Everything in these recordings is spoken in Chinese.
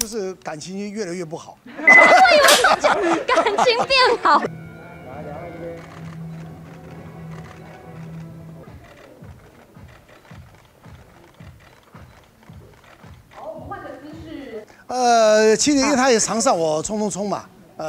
就是感情越来越不好。 我以为是讲感情变好。 其实因为他也常上我冲冲冲嘛，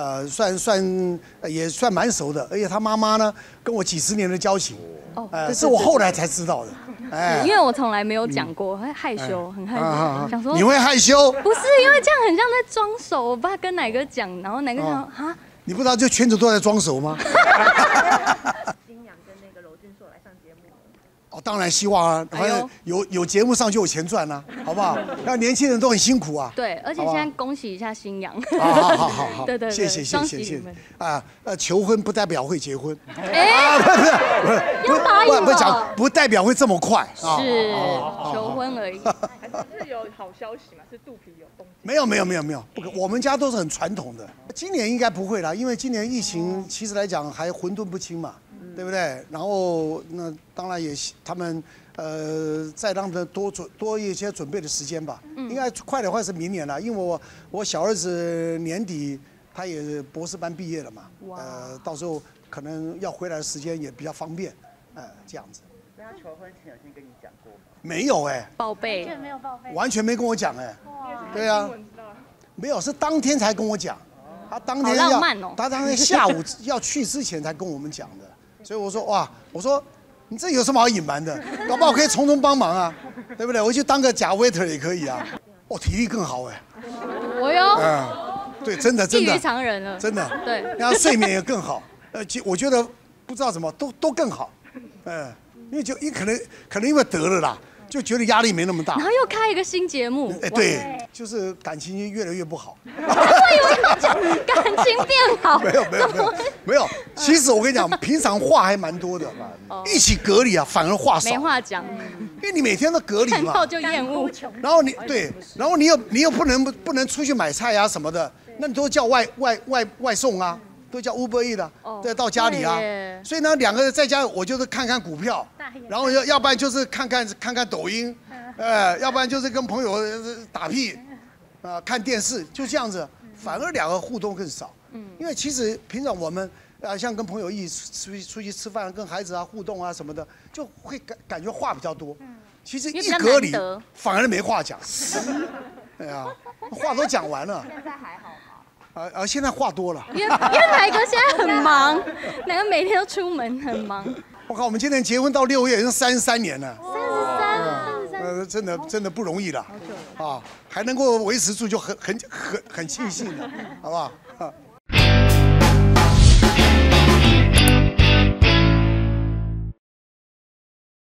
也算蛮熟的，而且他妈妈呢跟我几10年的交情，是我后来才知道的。 因为我从来没有讲过，害羞，很害羞，想说你会害羞？ 不是，因为这样很像在装熟。我爸跟哪个讲，然后哪个讲啊？ 你不知道就全组都在装熟吗？ 金阳跟那个娄俊硕来上节目。 哦，当然希望啊，反正有节目上就有钱赚啊，好不好？那年轻人都很辛苦啊。 对，而且现在恭喜一下新阳。 好， 对， 谢谢啊，求婚不代表会结婚。不代表会这么快。 是求婚而已。 还是有好消息嘛？是肚皮有动静？ 没有，不可，我们家都是很传统的。今年应该不会啦，因为今年疫情其实来讲还混沌不清嘛。对不对？然后那当然也他们再让他们多一些准备的时间吧。应该快的话是明年了，因为我小儿子年底他也博士班毕业了嘛。到时候可能要回来的时间也比较方便，这样子。 那他求婚前有先跟你讲过吗？ 没有报备， 完全没有报备， 完全没跟我讲对啊，没有，是当天才跟我讲。他当天他当天下午要去之前才跟我们讲的。所以我说哇，你这有什么好隐瞒的？搞不好可以从中帮忙啊，对不对？我去当个假 waiter 也可以啊。体力更好我哟。 对，真的异于常人了， 真的。 对， 然后睡眠也更好。我觉得不知道怎么都更好。因为可能因为得了啦，就觉得压力没那么大。 然后又开一个新节目。 对，就是感情越来越不好。 我以为是讲感情变好。 没有。其实我跟你讲，平常话还蛮多的，一起隔离啊，反而话少。没话讲。 因为你每天都隔离嘛， 看到就厌恶。 然后你又不能出去买菜啊什么的，那你都叫外送啊，都叫 Uber Eats 啊，对，到家里啊。所以呢，两个人在家，我就是看看股票，然后要不然就是看看抖音，要不然就是跟朋友打屁，看电视，就这样子，反而两个互动更少。因为其实平常我们像跟朋友一起出去吃饭，跟孩子啊互动啊什么的，就会感觉话比较多。其实一隔离反而没话讲。对啊，话都讲完了。 现在还好吗？ 现在话多了。 因为哪个现在很忙，哪个每天都出门很忙。 我靠，我们今年结婚到6月，已经33年了。 33， 真的不容易了。还能够维持住就很庆幸了，好不好？